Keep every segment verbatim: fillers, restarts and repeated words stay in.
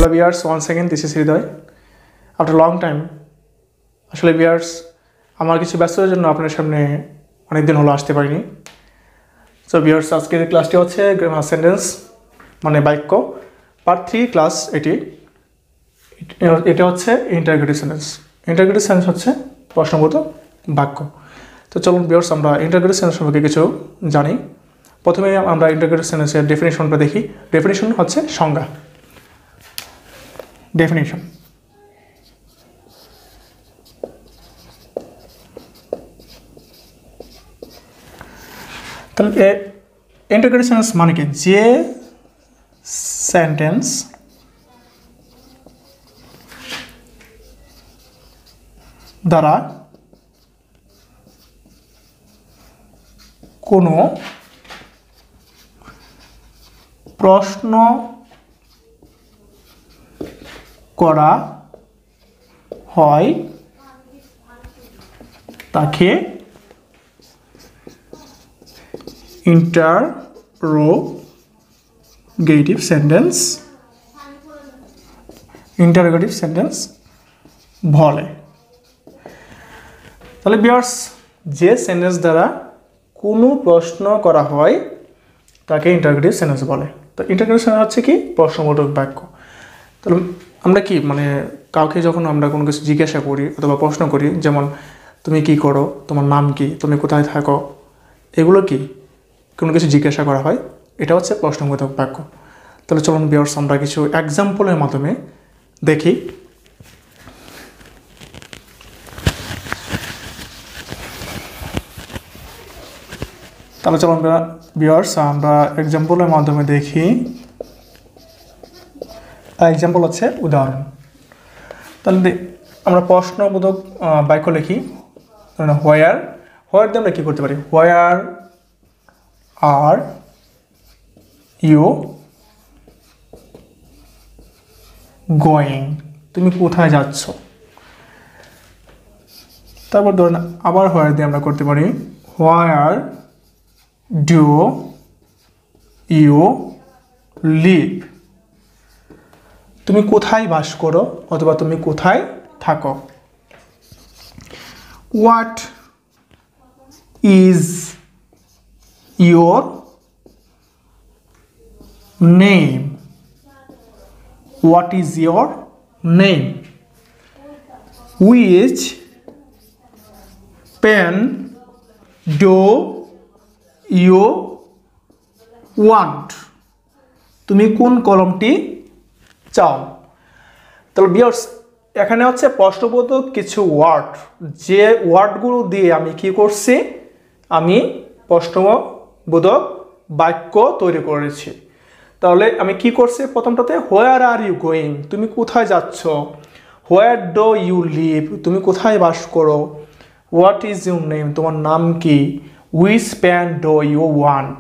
Hello viewers, once again this is Hridoy. After a long time, আসলে viewers আমার কিছু ব্যস্ততার জন্য আপনাদের সামনে অনেক দিন হলো আসতে পারিনি। সো viewers আজকের ক্লাসটি হচ্ছে গ্রামার সেন্টেন্স মানে বাক্য পার্ট থ্রি ক্লাস এটি এটা হচ্ছে ইন্টারোগেটিভ সেন্টেন্স। ইন্টারোগেটিভ সেন্টেন্স হচ্ছে প্রশ্নবোধক বাক্য। তো চলুন viewers আমরা ইন্টারোগেটিভ সেন্টেন্স সম্পর্কে কিছু জানি। প্রথমে আমরা ইন্টারোগেটিভ সেন্টেন্সের ডেফিনিশনটা দেখি। ডেফিনিশন হচ্ছে সংজ্ঞা। Definition. তাহলে ইন্টারোগেটিভ সেন্টেন্স মানে কি? যে সেন্টেন্স দ্বারা কোনো প্রশ্ন করা হয় তাকে ইন্টারোগেটিভ সেন্টেন্স ইন্টারোগেটিভ সেন্টেন্স বলে। তাহলে ভিউয়ার্স যে সেন্টেন্স দ্বারা কোনো প্রশ্ন করা হয় তাকে ইন্টারোগেটিভ সেন্টেন্স বলে। তো ইন্টারোগেটিভ সেন্টেন্স হচ্ছে কি? প্রশ্নবোধক বাক্য। তাহলে আমরা কি মানে কাউকে যখন আমরা কোনো কিছু জিজ্ঞাসা করি অথবা প্রশ্ন করি, যেমন তুমি কি করো, তোমার নাম কি, তুমি কোথায় থাকো, এগুলো কি কোনো কিছু জিজ্ঞাসা করা হয়, এটা হচ্ছে প্রশ্নবোধক বাক্য। তাহলে চলুন ভিউয়ার্স আমরা কিছু এক্সাম্পলের মাধ্যমে দেখি। তাহলে চলুন ভিউয়ার্স আমরা এক্সাম্পলের মাধ্যমে দেখি। এক্সাম্পল হচ্ছে উদাহরণ। তাহলে আমরা প্রশ্নবোধক বাক্য লিখি। হোয়ার হোয়ার দিয়ে আমরা কী করতে পারি? হোয়ার আর ইউ গোয়িং, তুমি কোথায় যাচ্ছ। তারপর ধরুন আবার হোয়ার দিয়ে আমরা করতে পারি হোয়ার ডু ইউ লিভ, তুমি কোথায় বাস করো অথবা তুমি কোথায় থাকো। What is your name, what is your name. Which pen do you want, তুমি কোন কলমটি চাও। তাহলে ভিউয়ার্স এখানে হচ্ছে প্রশ্নবোধক কিছু ওয়ার্ড, যে ওয়ার্ডগুলো দিয়ে আমি কি করছি, আমি প্রশ্নবোধক বাক্য তৈরি করেছি। তাহলে আমি কি করছি? প্রথমটাতে হোয়ার আর ইউ গোয়িং, তুমি কোথায় যাচ্ছ। হোয়ার ডু ইউ লিভ, তুমি কোথায় বাস করো। হোয়াট ইজ ইউর নেম, তোমার নাম কি। Which pen do you want,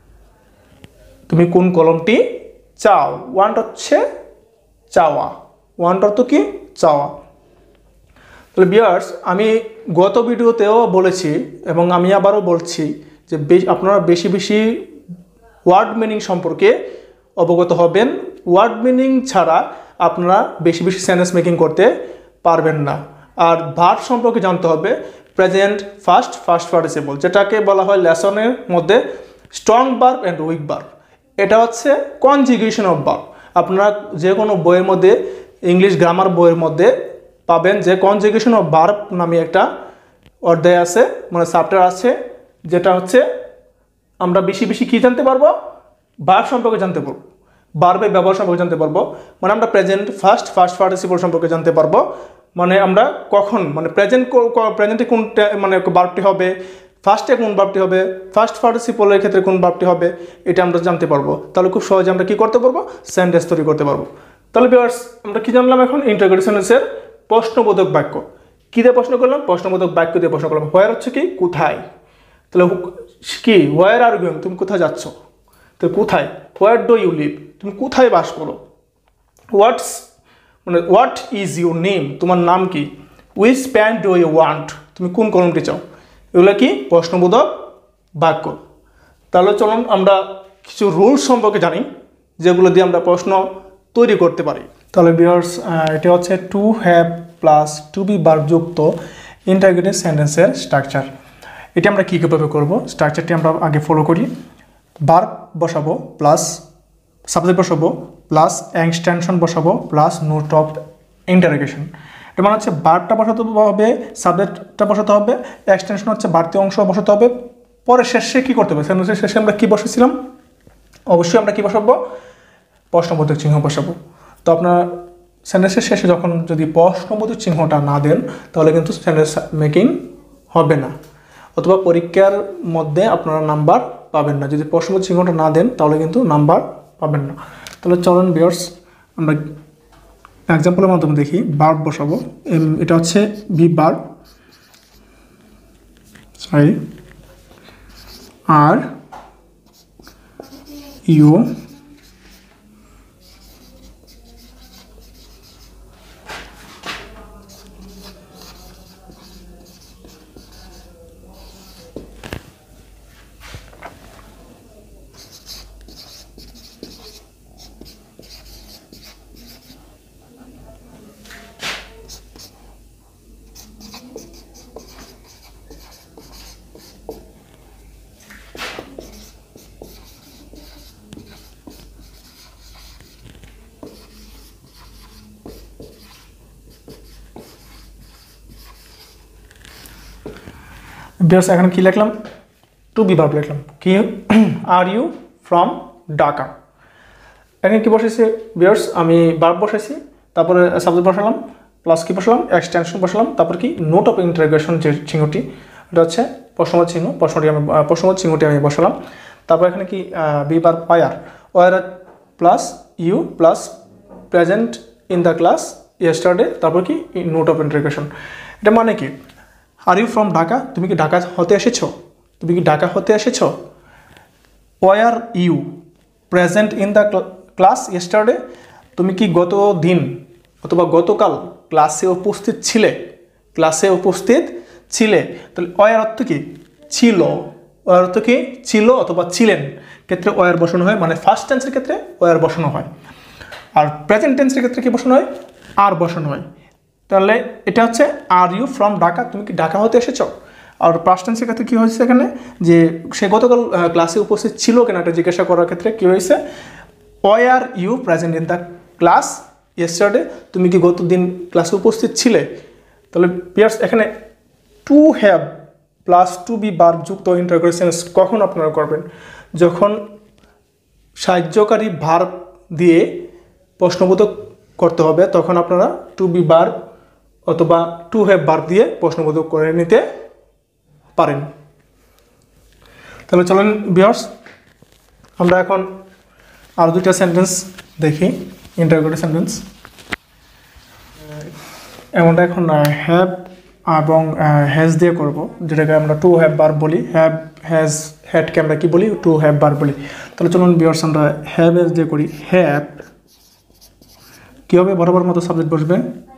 তুমি কোন কলমটি চাও। ওয়ান্ট হচ্ছে চাওয়া, ওয়ান্ট অর্থ কি? চাওয়া। তাহলে ভিউয়ার্স আমি গত ভিডিওতেও বলেছি এবং আমি আবারও বলছি যে আপনারা বেশি বেশি ওয়ার্ড মিনিং সম্পর্কে অবগত হবেন। ওয়ার্ড মিনিং ছাড়া আপনারা বেশি বেশি সেন্টেন্স মেকিং করতে পারবেন না। আর ভার্ব সম্পর্কে জানতে হবে। প্রেজেন্ট, ফার্স্ট, ফার্স্ট পার্টিসিপল, যেটাকে বলা হয় লেসনের মধ্যে strong verb and weak verb. এটা হচ্ছে কনজুগেশন অফ ভার্ব। আপনারা যে কোনো বইয়ের মধ্যে ইংলিশ গ্রামার বইয়ের মধ্যে পাবেন যে কনজুগেশন অফ ভার্ব নামে একটা অধ্যায় আছে, মানে চ্যাপ্টার আছে, যেটা হচ্ছে আমরা বেশি বেশি কী জানতে পারবো? ভার্ব সম্পর্কে জানতে পারবো, ভার্বের ব্যবহার সম্পর্কে জানতে পারবো। মানে আমরা প্রেজেন্ট, ফার্স্ট, ফার্স্ট পার্টিসিপল সম্পর্কে জানতে পারবো। মানে আমরা কখন মানে প্রেজেন্ট প্রেজেন্টে কোন মানে ভার্বটি হবে, ফার্স্টে কোন ভার্বটি হবে, ফার্স্ট পার্টিসিপলের ক্ষেত্রে কোন ভার্বটি হবে, এটা আমরা জানতে পারবো। তাহলে খুব সহজে আমরা কি করতে পারবো? সেন্টেন্স তৈরি করতে পারবো। তাহলে ভিউয়ার্স আমরা কি জানলাম এখন? ইন্টারোগেটিভ সেন্টেন্সের প্রশ্নবোধক বাক্য। কী দিয়ে প্রশ্ন করলাম? প্রশ্নবোধক বাক্য দিয়ে প্রশ্ন করলাম। হোয়ার হচ্ছে কি? কোথায়। তাহলে কি? হোয়ার আর গোয়িং, তুমি কোথায় যাচ্ছ। তো কোথায়? হোয়ার ডু ইউ লিভ, তুমি কোথায় বাস করো। হোয়াটস মানে হোয়াট ইজ ইউর নেম, তোমার নাম কি। Which pen do you want, তুমি কোন কলমটি চাও। এগুলো কি? প্রশ্নবোধক বাক্য। তাহলে চলুন আমরা কিছু রুলস সম্পর্কে জানি যেগুলো দিয়ে আমরা প্রশ্ন তৈরি করতে পারি। তাহলে ভিউয়ার্স এটা হচ্ছে to have plus to be verb যুক্ত ইন্টারোগেটিভ সেন্টেন্সের স্ট্রাকচার। এটা আমরা কী কীভাবে করবো, স্ট্রাকচারটি আমরা আগে ফলো করি। ভার্ব বসাবো প্লাস সাবজেক্ট বসাবো প্লাস এক্সটেনশন বসাবো প্লাস নোট অফ ইন্টারোগেশন। এটা মানে হচ্ছে ভার্বটা বসাতে হবে, সাবজেক্টটা বসাতে হবে, এক্সটেনশন হচ্ছে বাড়তি অংশ বসাতে হবে, পরে শেষে কী করতে হবে, সেন্টেন্সের শেষে আমরা কী বসেছিলাম, অবশ্যই আমরা কী বসাবো, প্রশ্নবোধক চিহ্ন বসাবো। তো আপনার সেন্টেন্সের শেষে যখন যদি প্রশ্নবোধক চিহ্নটা না দেন তাহলে কিন্তু সেন্টেন্স মেকিং হবে না, অথবা পরীক্ষার মধ্যে আপনারা নাম্বার পাবেন না। যদি প্রশ্নবোধক চিহ্নটা না দেন তাহলে কিন্তু নাম্বার পাবেন না। তাহলে চলেন ভিউয়ার্স আমরা এক্সাম্পলের মাধ্যমে দেখি। ভার্ব বসাবো, এটা হচ্ছে be verb, sorry are you viewers এখানে কী লিখলাম, টু বি ভার্ব লিখলাম। কি আর ইউ ফ্রম ঢাকা, এখানে কী বসেছে ভিউয়ার্স, আমি ভার্ব বসাইছি, তারপরে সাবজেক্ট বসালাম প্লাস কী বসালাম, এক্সটেনশন বসালাম, তারপর কি নোট অফ ইন্টারোগেশন যে চিহ্নটি, এটা হচ্ছে প্রশ্নবোধক চিহ্ন, প্রশ্নটি আমি প্রশ্নবোধক চিহ্নটি আমি বসালাম। তারপর এখানে কি be verb were, were plus you plus present in the class yesterday, তারপর কি নোট অফ ইন্টারোগেশন। এটা মানে কি, আর ইউ ফ্রম ঢাকা, তুমি কি ঢাকা হতে এসেছো, তুমি কি ঢাকা হতে এসেছো। Were you present in the class yesterday, তুমি কি গত দিন অথবা গতকাল ক্লাসে উপস্থিত ছিলে, ক্লাসে উপস্থিত ছিলে। তাহলে ওয়ার অর্থ কি, ছিল, ওয়ার অর্থ কি ছিল অথবা ছিলেন ক্ষেত্রে ওয়ার বসানো হয়, মানে ফার্স্ট টেন্সের ক্ষেত্রে ওয়ার বসানো হয়, আর প্রেজেন্ট টেন্সের ক্ষেত্রে কি বসানো হয়, আর বসানো হয়। তাহলে এটা হচ্ছে আর ইউ ফ্রম ঢাকা, তুমি কি ঢাকা হতে এসেছো। আর পাস্ট টেন্সের ক্ষেত্রে কী হয়েছে, এখানে যে সে গতকাল ক্লাসে উপস্থিত ছিল কিনা এটা জিজ্ঞাসা করার ক্ষেত্রে কী হয়েছে, were you present in the class yesterday, তুমি কি গত দিন ক্লাসে উপস্থিত ছিলে। তাহলে ভিউয়ার্স এখানে to have plus to be verb যুক্ত ইন্টারোগেটিভ সেন্টেন্স কখন আপনারা করবেন, যখন সাহায্যকারী ভার্ব দিয়ে প্রশ্নবোধক করতে হবে, তখন আপনারা টু বি ভার্ব অথবা টু হ্যাভ ভার্ব দিয়ে প্রশ্নবোধক করে নিতে পারেন। তাহলে চলেন ভিউয়ার্স আমরা এখন আর দুইটা সেন্টেন্স দেখি, ইন্টারোগেটিভ সেন্টেন্স। এমনটা এখন হ্যাভ এবং হ্যাজ দিয়ে করব, যেটাকে আমরা টু হ্যাভ ভার্ব বলি। হ্যাভ হ্যাজ হ্যাডকে আমরা কি বলি, টু হ্যাভ ভার্ব বলি। তাহলে চলুন ভিউয়ার্স আমরা হ্যাভ হ্যাজ দিয়ে করি। হ্যাভ কী হবে, বরাবর মতো সাবজেক্ট বসবে,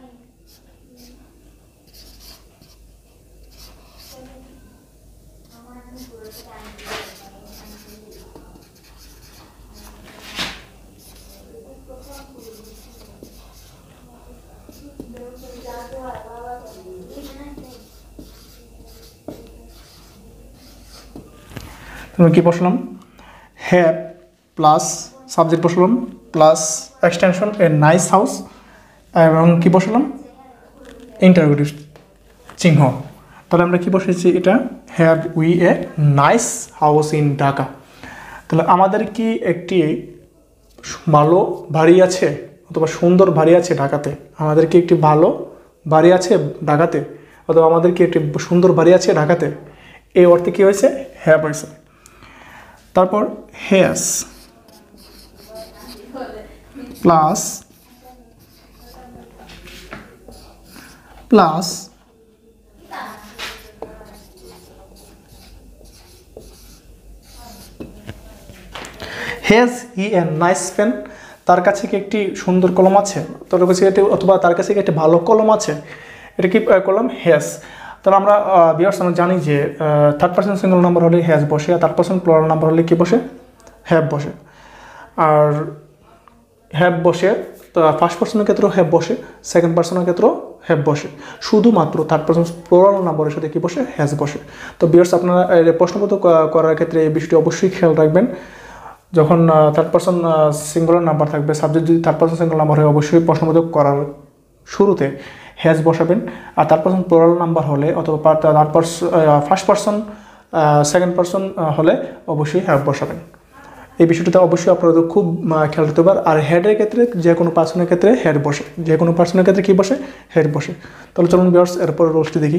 তুমি কি বসলাম, হ্যাভ প্লাস সাবজেক্ট বসলাম plus extension a nice house, এবং কি বসলাম, ইন্টারোগেটিভ চিহ্ন। তাহলে আমরা কি বসেছি, এটা have we a nice house in Dhaka. তাহলে আমাদের কি একটি ভালো বাড়ি আছে অথবা সুন্দর বাড়ি আছে ঢাকাতে, আমাদের কি একটি ভালো বাড়ি আছে ঢাকাতে, অথবা আমাদের কি একটি সুন্দর বাড়ি আছে ঢাকাতে, এই অর্থে কী হয়েছে, হ্যাভ হয়েছে। তারপর has plus plus has he a nice pen, তার কাছে কি একটি সুন্দর কলম আছে, তার কাছে একটি অথবা তার কাছে কি একটি ভালো কলম আছে, এটা কি করলাম, হ্যাজ। তাহলে আমরা ভিউয়ার্স আমরা জানি যে থার্ড পার্সন সিঙ্গুলার নাম্বার হলে হ্যাজ বসে, আর থার্ড পার্সন প্লুরাল নাম্বার হলে কি বসে, হ্যাভ বসে। আর হ্যাভ বসে ফার্স্ট পার্সনের ক্ষেত্রেও হ্যাভ বসে, সেকেন্ড পার্সনের ক্ষেত্রেও হ্যাভ বসে, শুধুমাত্র থার্ড পার্সন প্লুরাল নাম্বারের সাথে কি বসে, হ্যাজ বসে। তো ভিউয়ার্স আপনারা প্রশ্নপত্র করার ক্ষেত্রে এই বিষয়টি অবশ্যই খেয়াল রাখবেন। যখন থার্ড পার্সন সিঙ্গুলার নাম্বার থাকবে, সাবজেক্ট যদি থার্ড পার্সন সিঙ্গুলার নাম্বার হয়, অবশ্যই প্রশ্নপত্র করার শুরুতে হ্যাজ বসাবেন। আর থার্ড পার্সন প্লুরাল নাম্বার হলে অথবা third person first person second person হলে অবশ্যই হ্যাভ বসাবেন। এই বিষয়টিতে অবশ্যই আপনারা খুব খেয়াল রাখতে পারেন। আর হেডের ক্ষেত্রে যে কোনো পার্সনের ক্ষেত্রে হেড বসে, যে কোনো পার্সনের ক্ষেত্রে কী বসে, হেড বসে। তাহলে চলুন ভিউয়ার্স এরপর রোলসটি দেখি।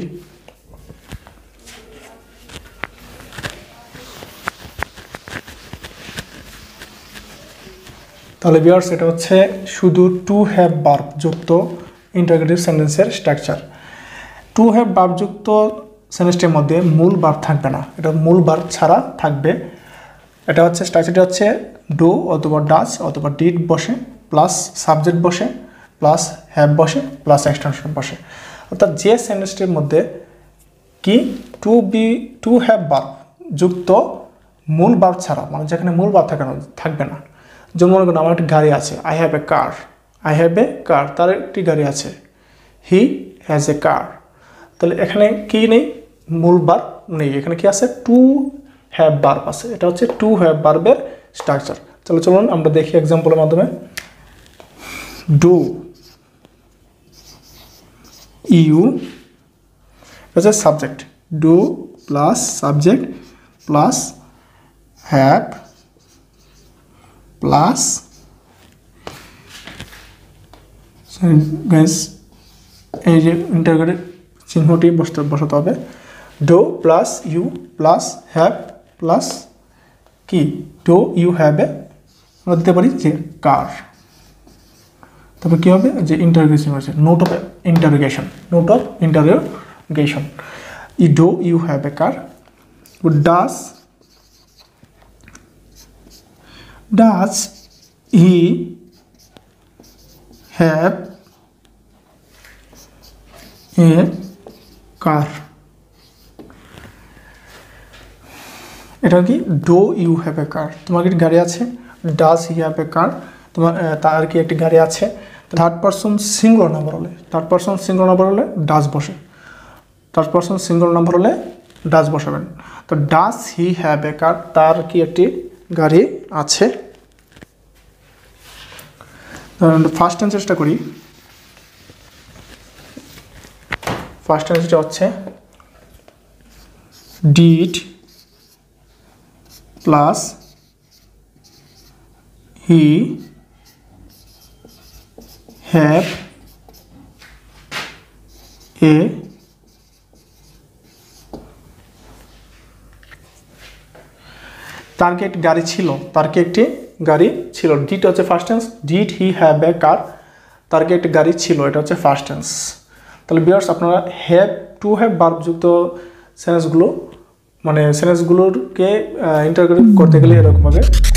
তাহলে ভিউয়ার্স এটা হচ্ছে শুধু টু হ্যাভ ভার্ব যুক্ত ইন্টারোগেটিভ সেন্টেন্সের স্ট্রাকচার। টু হ্যাভ ভার্ব যুক্ত সেন্টেন্সটির মধ্যে মূল ভার্ব থাকবে না, এটা মূল ভার্ব ছাড়া থাকবে। এটা হচ্ছে স্ট্রাকচারটি হচ্ছে ডু অথবা ডাজ অথবা ডিড বসে, প্লাস সাবজেক্ট বসে, প্লাস হ্যাভ বসে, প্লাস এক্সটেনশন বসে। অর্থাৎ যে সেন্টেন্সটির মধ্যে কি to be to have verb যুক্ত মূল ভার্ব ছাড়া, মানে যেখানে মূল ভার্ব থাকে না, থাকবে না। যেমন মনে করুন আমার একটি গাড়ি আছে, I have a car, I have a car, তার একটি গাড়ি আছে, হি হ্যাজ এ কার। তাহলে এখানে কি নেই, মূল ভার্ব নেই, এখানে কি আছে, টু হ্যাভ ভার্ব আছে। এটা হচ্ছে টু হ্যাভ ভার্বের স্ট্রাকচার। চলো চলুন আমরা দেখি এক্সাম্পলের মাধ্যমে। ডু ইউ হচ্ছে subject, do plus subject plus have plus guys এই যে ইন্টারোগেটিভ চিহ্নটি বসতে বসাতে হবে। Do plus you plus have plus কি, ডু ইউ হ্যাভ এ, আমরা দিতে পারি যে কার। তারপর কী হবে, যে ইন্টারোগেশন হচ্ছে, note of interrogation, note of interrogation. ই do you have a car, does does he have a car. এটা কি, do you have a car, তোমার কি গাড়ি আছে, ডাস হি হ্যাভ এ কার, তোমার তার কি একটি গাড়ি আছে। থার্ড পার্সন সিঙ্গুলার নাম্বার হলে, থার্ড পার্সন সিঙ্গুলার নাম্বার হলে ডাস বসে, থার্ড পার্সন সিঙ্গুলার নাম্বার হলে ডাস বসাবেন। তো ডাস হি হ্যাভ এ কার, তার কি একটি গাড়ি আছে। ফার্স্ট টেন্সটা করি। ফার্স্ট টেন্সটা হচ্ছে did plus he have a তার কি একটি গাড়ি ছিল, তার কি একটি গাড়ি ছিল। ডিড হচ্ছে past tense, did he have a car, তার কি একটি গাড়ি ছিল, এটা হচ্ছে ফার্স্ট টেন্স। তাহলে ভিউয়ার্স আপনারা হ্যাভ টু হ্যাভ ভার্ব যুক্ত সেন্টেন্সগুলো, মানে সেন্টেন্সগুলোকে ইন্টারোগেটিভ করতে গেলে এরকমভাবে